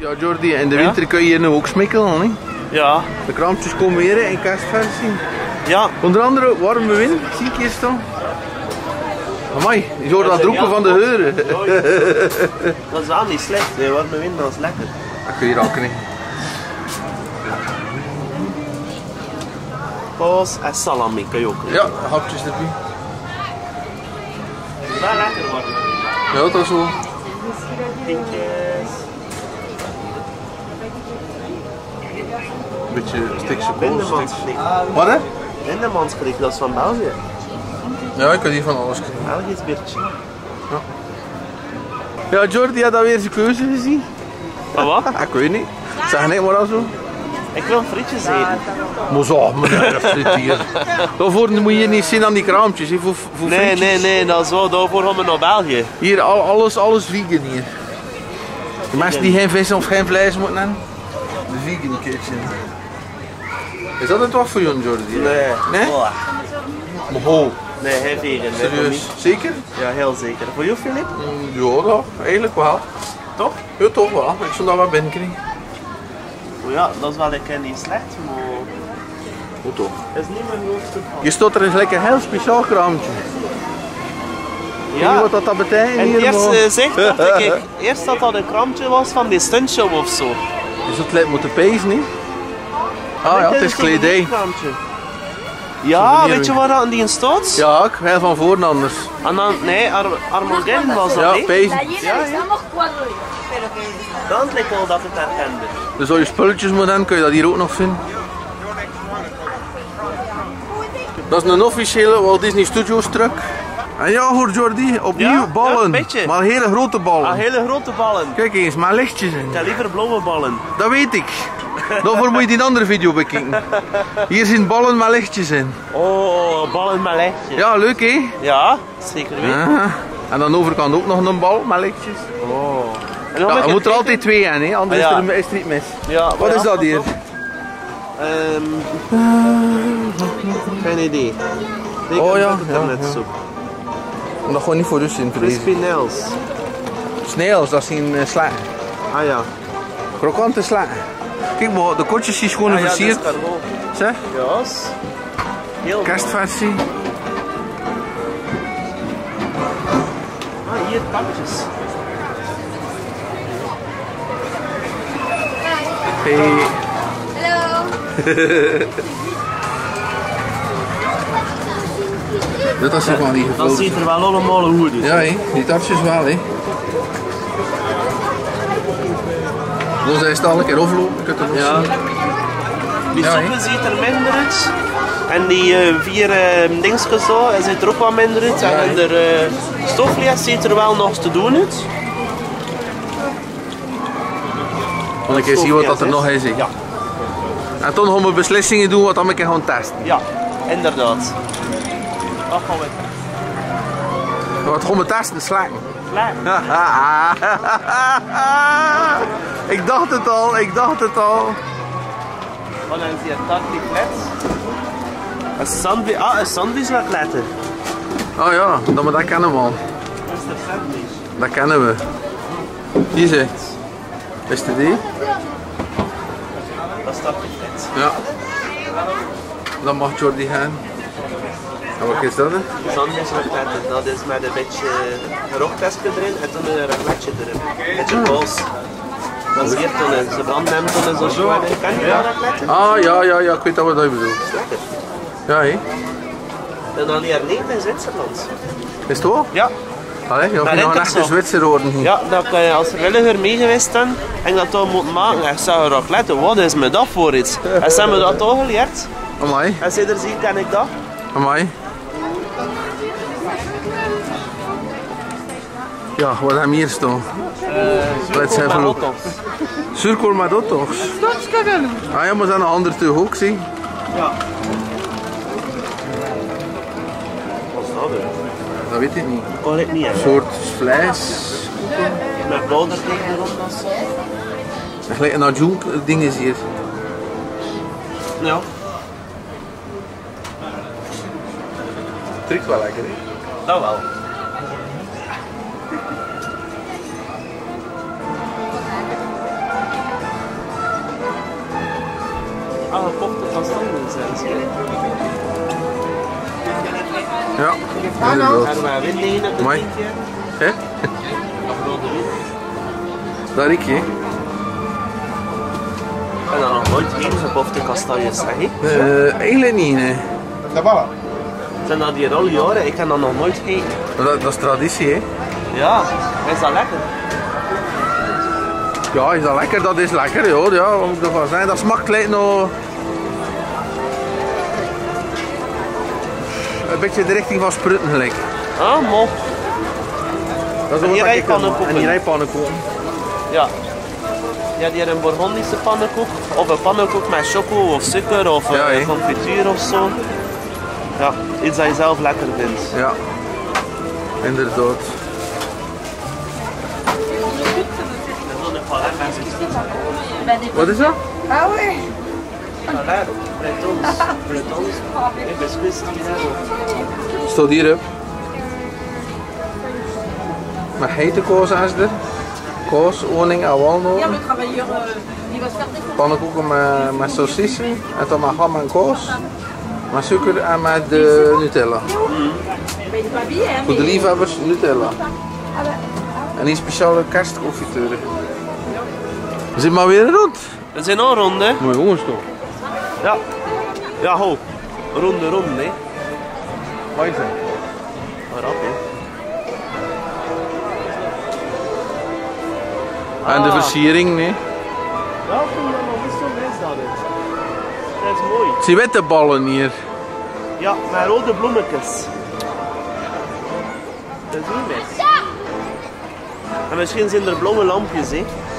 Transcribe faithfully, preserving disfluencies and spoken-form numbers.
Ja, Jordi, in de winter ja? kun je hier nu ook smikkelen, hè? Ja. De kraampjes komen weer in kerstversie. Ja. Onder andere warme wind, zie ik hier staan. Amai, je hoort dat roepen van de heuren. Dat is aan niet slecht, de warme wind, dat is lekker. Dat kun je raken, hè. Kaas en salami kun je ook. Ja, hapjes erbij. Wel lekker warm. Ja, dat is zo. Pintjes. Een beetje stikje kool. Bindermanskrik. Wat hè? Bindermanskrik, dat is van België. Ja, ik kan hier van alles krijgen. Belgisch biertje. Ja. Ja, Jordi had alweer zijn keuze gezien. Maar wat? Ik weet niet. Zeg niet maar al zo. Ik wil frietjes eten. Maar zo, meneer, friet hier. Daarvoor moet je niet zien aan die kraampjes. He, voor, voor nee, frietjes. nee, nee, dat is zo. Daarvoor gaan we naar België. Hier, al, alles, alles vegan hier. De mensen die geen vis of geen vlees moeten hebben. De vegan kitchen. Is dat het wat voor jou, Jordi? Nee. Nee? Oh. Maar ho. Nee, hij vegan. Serieus? Zeker? Ja, heel zeker. Voor jou, Filip? Mm, ja, dat, eigenlijk wel. Toch? Ja, toch wel. Ik zou dat wel binnenkrijgen. Oh ja, dat is wel lekker niet slecht, maar... Hoe toch? Dat is niet mijn hoofdstuk van. Je staat er eens lekker heel speciaal kraampje. Ja. Weet je wat dat, dat betekent en hier? eerst uh, zegt dat ik eerst dat dat een kraampje was van die stuntshow of zo. Dus dat lijkt moeten pezen, niet? Ah ja, het is kledij. Ja, weet je waar dat in die staat? Ja, ik heel van voren anders. En dan, nee, Ar Armageddon was dat, ja, niet? pezen. Ja, ja. Dan lijkt wel dat het herkende. Dus als je spulletjes moet hebben, kun je dat hier ook nog vinden. Dat is een officiële Walt Disney Studios truck. En ja hoor Jordi, opnieuw ja, ballen. Ja, maar hele grote ballen. Ah, hele grote ballen. Kijk eens, maar lichtjes in. Ik heb liever blauwe ballen. Dat weet ik. Daarvoor moet je die andere video bekijken. Hier zijn ballen met lichtjes in. Oh, ballen met lichtjes. Ja, leuk hè? Ja, zeker weten. Ja. En aan de overkant ook nog een bal met lichtjes. Oh. En ja, je moet er altijd twee aan, hè? Anders ah, ja. is, er, is er niet mis. Ja, wat is dat hier? Um, geen idee. Ik oh ja, ja, ja. Dat gewoon niet voor rust in. Crispy nails. Snails, dat zijn uh, slagen. Ah ja. Krokante slagen. Kijk maar, de kotjes zijn gewoon ah, ja, versierd. Zeg? Ja. Heel kerstversie. Ah, hier pakjes. Hey. Hallo. Dat is gewoon niet gevlogen. Dat ziet er wel allemaal goed uit. Ja, he. Die tartjes wel, hè. Dus hij staat een keer overlopen. Ja. Die ja, soep ziet er minder uit. En die uh, vier uh, dingetjes zo, hij ziet er ook wat minder uit. Ja, en de uh, stofvlees ziet er wel nog te doen uit. Want ik eens zien wat dat er nog is. He. Ja. En toen gaan we beslissingen doen wat we een keer gaan testen. Ja, inderdaad. Dat gaan we. Wat gaan we testen? Slagen. Slagen. Ik dacht het al, ik dacht het al. Wat is hier? Tartiflets. Een sandwich. Ah, een sandwich raclette. Oh ja, dat, maar dat kennen we al. Dat is de sandwich. Dat kennen we. Hier zit. Is het die? Dat is tartiflets. Ja. Dan mag Jordi gaan. En wat is dat? Hè? Sandwich raclette, dat is met een beetje geroktesje erin en dan een racletje erin. Een beetje boos. Dat is hier toen, ze brandnemen toen zo zo. Ken je dat raclette? Ah ja, ja, ja, ik weet dat wat je bedoelt. Lekker. Ja, hé. En dan hier niet in Zwitserland. Is het ook? Ja. Allee, je gaat nog een echte Zwitser worden. Ja, dat kan je als vrijwilliger mee geweest zijn en ik dat toch moet maken. Ik zeg, raclette, wat is me dat voor iets? En ze hebben dat toch geleerd. Amai. En sinds zie ken ik dat. Amai. Ja, wat hebben we hier staan? Surkool met hotdogs. Surkool met hotdogs? Ah ja, maar zijn een ander te ook, zie. Ja. Wat is dat er? Dat weet ik niet. Dat kan ik niet, hè. Een soort vlees. Met boter tegen erop of zo. Gelijk een adjunct ding is hier. Ja. Trekt wel lekker, hè? Dat wel. Ah, gepopte kastanjes zelfs. Ja, inderdaad. En we winnen één op de Mooi. tien keer. Hè? Afrode win. Daar ik je. En dan nog nooit één gepopte kastanjes, zeg je? Uh, eigenlijk niet, nee. Zijn dat hier al jaren? Ik heb dat nog nooit gegeten. Maar dat, dat is traditie, hè? Ja, is dat lekker? Ja, is dat lekker? Dat is lekker, joh. Ja, wat moet ik ervan zeggen? Dat smaakt lijkt nog... een beetje de richting van sprutten gelijk. Ah, mooi. Dat is En ook die wat ik rijpannenkoeken. En die rijpannenkoeken. Ja. Ja, die een Bourgondische pannenkoek. Of een pannenkoek met choco of suiker of Ja, uh, hè. confituur of zo. Ja, iets dat je zelf lekker vindt. Ja, inderdaad. Wat is dat? Ah ouais. Claro, bretons, bretons, et biscuits claro. Staat hier op. Met hete koos is er. Koos, honing en walnoten. Hier, le travailleur, euh, il va se faire des Pannenkoeken met, met saucissen. En dan met ham en koos. Met suiker en met uh, Nutella. Mais il est pas habillé, hein. Voor de mais- liefhebbers Nutella. Ah bah, En die speciale kerstconfituren. We zijn maar weer rond. We zijn al rond, hè? Mooi jongens toch? Ja. Ja, ho. Ronde, ronde, hè? Mooi zijn. Rap, hè? En de Ah. versiering, nee. Ja, ik vind dat nog niet zo mis, dat is. Dat is mooi. Zie witte ballen hier. Ja, met rode bloemetjes. Dat is niet mis. En misschien zijn er blauwe lampjes, hè?